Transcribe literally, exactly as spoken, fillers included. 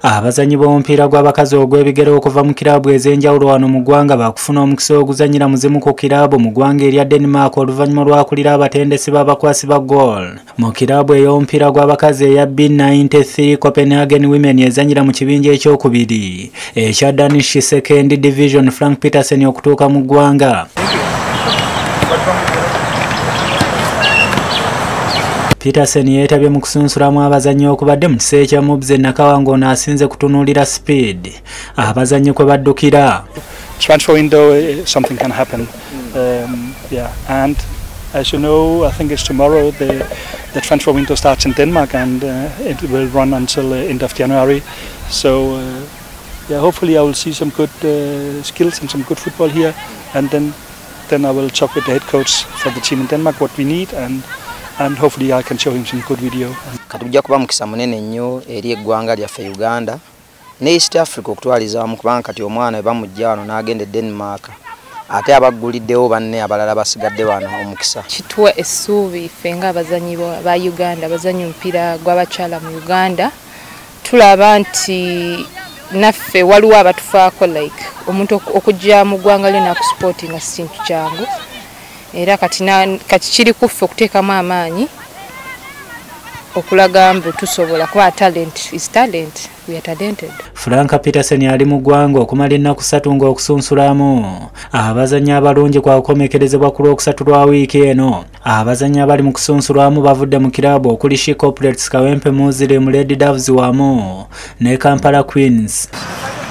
Abazannyi b'omupiira gw'abakazi ogw'ebigere okuva mu kiraabu ez'enjawulo wano mu ggwanga baakufuna omukisa oguzannyira muzimu ku kiraabu mu ggwanga erya Denmark oluvannyuma lw'akulira abatendesi b'abakwasi ba goal. Mu kiraabu ey'omupiira gw'abakazi eya B ninety-three Copenhagen Women ezannyira mu kibinja ekyokubiri ekya Danish Second Division Frank Peterson okutuuka mu ggwanga. Peterson yeetabye mu kusunsulamu abazannyi okubadde mu kiseera kya Mobze Nakawango ono asinze kutunuulira speed abazannyi kwe baddukira. Transfer window, something can happen. Um, yeah, and as you know, I think it's tomorrow the the transfer window starts in Denmark and uh, it will run until the end of January. So uh, yeah, hopefully I will see some good uh, skills and some good football here, and then then I will talk with the head coach for the team in Denmark what we need, and and hopefully I can show him some good video. Katujja kuba mukisa munene nnyo eri eggwanga lyaffe Uganda ne East Africa okutwaliza wamu kubanga kati omwana bamujja wano n'agenda Denmark ate abagguliddewo banne abalala basigadde wano omukisa. Kituwa essuubi ffe nga abazannyi ba Uganda abazannyi omupiira gw'abakyala mu Uganda tulaba nti naffe waliwo abatufaako like omuntu okujja mu ggwanga lyo n'akusportinga si kintu kyangu. Era kati kati kiri kuffe okuteekamu amaanyi okulaga mbu tusobola kuba talent is talent, we are talented. Frank Peterson yali mu ggwanga okumala ennaku ssatu ng'okusunsulamu abazannyi abalungi kwa kukomekerezebwa ku lwokusatu lwa wiiki eno. Abazannyi abali mu kusunsulamu bavudde mu kiraabu okuli She Corporates Kawempe Muslim Red Doves wamu ne Kampala Queens.